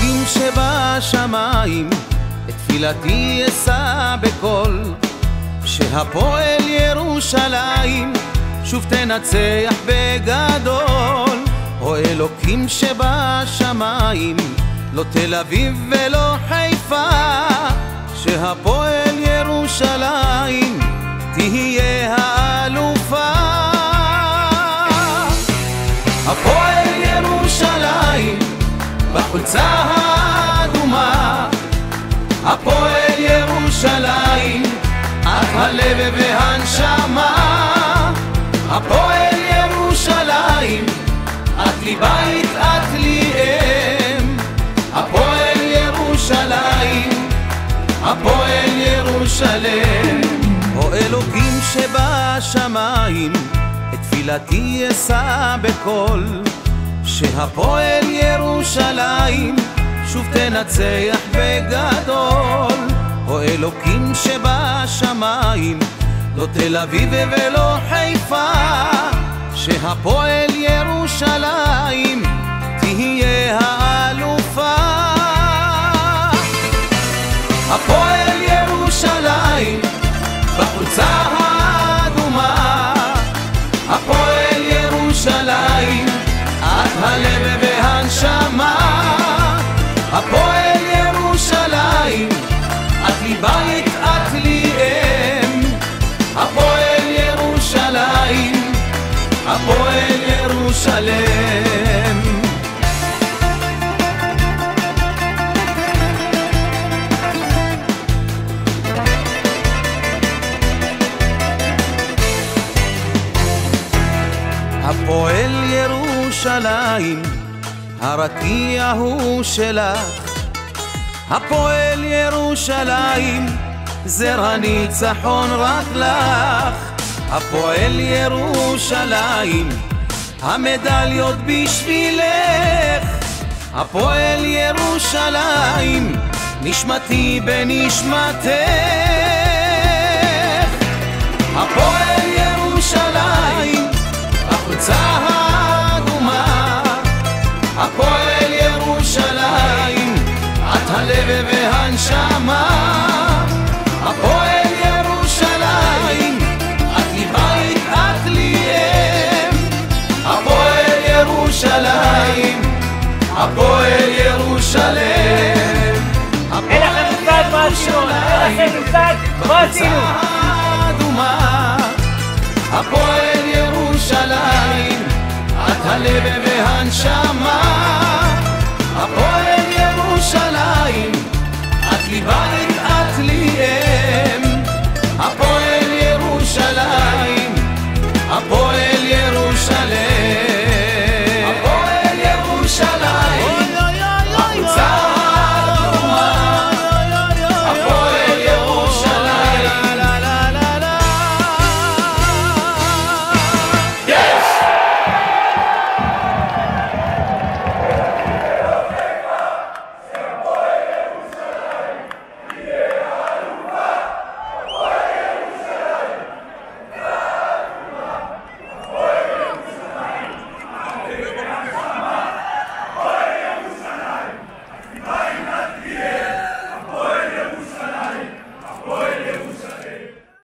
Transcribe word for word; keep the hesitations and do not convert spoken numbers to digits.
אלוקים שבשמיים, את תפילתי אשא בקול, שהפועל ירושלים שוב תנצח בגדול. או אלוקים שבשמיים, לא תל אביב ולא חיפה, שהפועל ירושלים תהיה האלופה. הפועל ירושלים בחולצה האדומה, הפועל ירושלים את הלב והנשמה, הפועל ירושלים את לי בית, את לי אם, הפועל ירושלים, הפועל ירושלים. או אלוקים שבשמיים, את תפילתי אשא בקול, שהפועל ירושלים שוב תנצח בגדול. או אלוקים שבשמיים, לא תל אביב ולא חיפה, שהפועל ירושלים תהיה האלופה. הפועל ירושלים בחולצה האדומה, הפועל ירושלים את הלב והנשמה, הפועל ירושלים את לי בית, את לי אם, הפועל ירושלים, הפועל ירושלים. הפועל ירושלים, הרקיע הוא שלך, הפועל ירושלים, זר הניצחון רק לך. הפועל ירושלים, המדליות בשבילך, הפועל ירושלים, נשמתי בנשמתך. הפועל ירושלים בחולצה האדומה, הפועל ירושלים את הלב והנשמה, הפועל ירושלים את לי בית, את לי אם, הפועל ירושלים, הפועל ירושלים. אין לכם מושג מה עשינו, אין לכם מושג מה עשינו. הפועל ירושלים את הלב והנשמה,